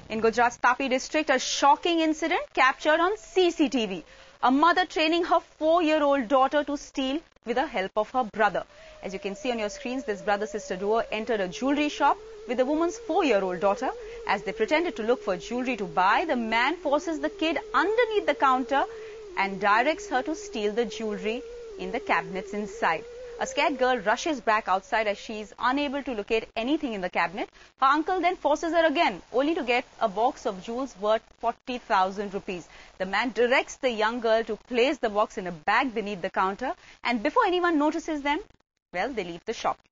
In Gujarat's Tapi district, a shocking incident captured on CCTV. A mother training her 4-year-old daughter to steal with the help of her brother. As you can see on your screens, this brother-sister duo entered a jewellery shop with the woman's 4-year-old daughter. As they pretended to look for jewellery to buy, the man forces the kid underneath the counter and directs her to steal the jewellery in the cabinets inside. A scared girl rushes back outside as she is unable to locate anything in the cabinet. Her uncle then forces her again, only to get a box of jewels worth 40,000 rupees. The man directs the young girl to place the box in a bag beneath the counter, and before anyone notices them, well, they leave the shop.